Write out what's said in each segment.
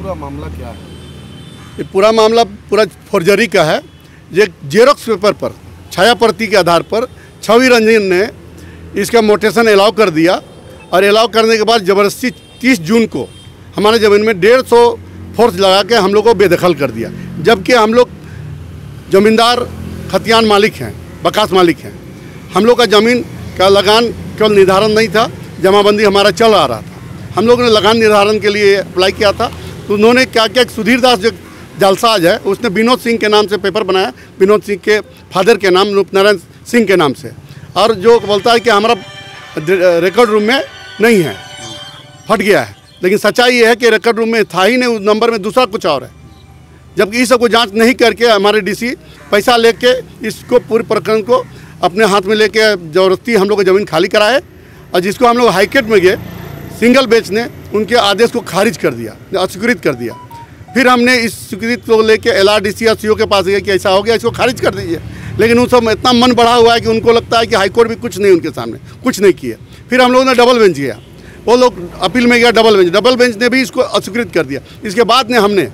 पूरा मामला क्या है? ये पूरा मामला पूरा फॉर्जरी का है। ये जेरोक्स पेपर पर छाया प्रति के आधार पर छवि रंजन ने इसका मोटेशन अलाउ कर दिया और अलाउ करने के बाद ज़बरदस्ती 30 जून को हमारे ज़मीन में 150 फोर्स लगा के हम लोग को बेदखल कर दिया, जबकि हम लोग ज़मींदार खतियान मालिक हैं, बकास मालिक हैं। हम लोग का ज़मीन का लगान केवल निर्धारण नहीं था, जमाबंदी हमारा चल आ रहा था। हम लोगों ने लगान निर्धारण के लिए अप्लाई किया था, तो उन्होंने क्या किया, सुधीर दास जो जालसाज है उसने विनोद सिंह के नाम से पेपर बनाया, विनोद सिंह के फादर के नाम रूपनारायण सिंह के नाम से, और जो बोलता है कि हमारा रिकॉर्ड रूम में नहीं है, फट गया है। लेकिन सच्चाई ये है कि रिकॉर्ड रूम में था ही नहीं, उस नंबर में दूसरा कुछ और है। जबकि इस सब को जांच नहीं करके हमारे डीसी पैसा लेके इसको पूरे प्रकरण को अपने हाथ में लेके ज़बरदस्ती हम लोग को ज़मीन खाली कराए, और जिसको हम लोग हाईकोर्ट में गए, सिंगल बेंच ने उनके आदेश को खारिज कर दिया, अस्वीकृत कर दिया। फिर हमने इस स्वीकृत को लेके LRDC और CO के पास गए कि ऐसा हो गया, इसको खारिज कर दीजिए। लेकिन उन सब इतना मन बढ़ा हुआ है कि उनको लगता है कि हाईकोर्ट भी कुछ नहीं, उनके सामने कुछ नहीं किया। फिर हम लोगों ने डबल बेंच गया, वो लोग अपील में गया, डबल बेंच ने भी इसको अस्वीकृत कर दिया। इसके बाद ने हमने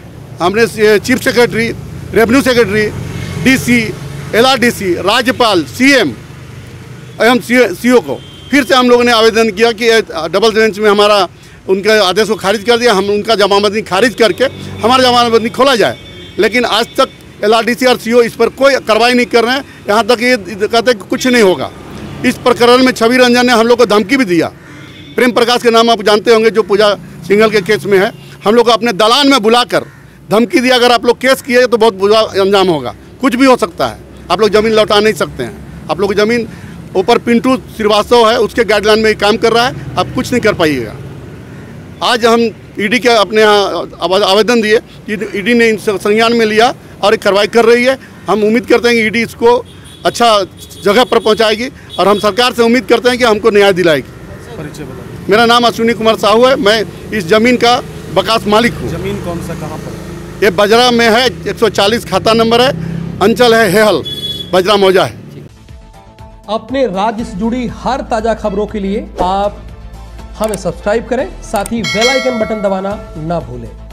chief secretary, revenue secretary, DC, LRDC, राज्यपाल, CM एवं CO को फिर से हम लोगों ने आवेदन किया कि डबल बेंच में हमारा उनके आदेश को खारिज कर दिया, हम उनका जमाबंदी खारिज करके हमारा जमाबंदी खोला जाए। लेकिन आज तक LRDC और CO इस पर कोई कार्रवाई नहीं कर रहे हैं। यहाँ तक ये कहते हैं कि कुछ नहीं होगा। इस प्रकरण में छवि रंजन ने हम लोग को धमकी भी दिया। प्रेम प्रकाश के नाम आप जानते होंगे, जो पूजा सिंघल के केस में है, हम लोग को अपने दलान में बुलाकर धमकी दिया, अगर आप लोग केस किए तो बहुत बुरा अंजाम होगा, कुछ भी हो सकता है, आप लोग ज़मीन लौटा नहीं सकते हैं। आप लोग ज़मीन ऊपर पिंटू श्रीवास्तव है, उसके गाइडलाइन में काम कर रहा है, आप कुछ नहीं कर पाइएगा। आज हम ED के अपने यहाँ आवेदन दिए कि ED ने इन संज्ञान में लिया और एक कार्रवाई कर रही है। हम उम्मीद करते हैं कि ED इसको अच्छा जगह पर पहुँचाएगी, और हम सरकार से उम्मीद करते हैं कि हमको न्याय दिलाएगी। परिचय बताइए। मेरा नाम अश्विनी कुमार साहू है, मैं इस ज़मीन का बकास मालिक हूँ। ज़मीन कौन सा, कहाँ पर? ये बजरा में है, 140 खाता नंबर है, अंचल है हेहल, बजरा मौजा है। अपने राज्य से जुड़ी हर ताजा खबरों के लिए आप हमें सब्सक्राइब करें, साथ ही बेल आइकन बटन दबाना ना भूलें।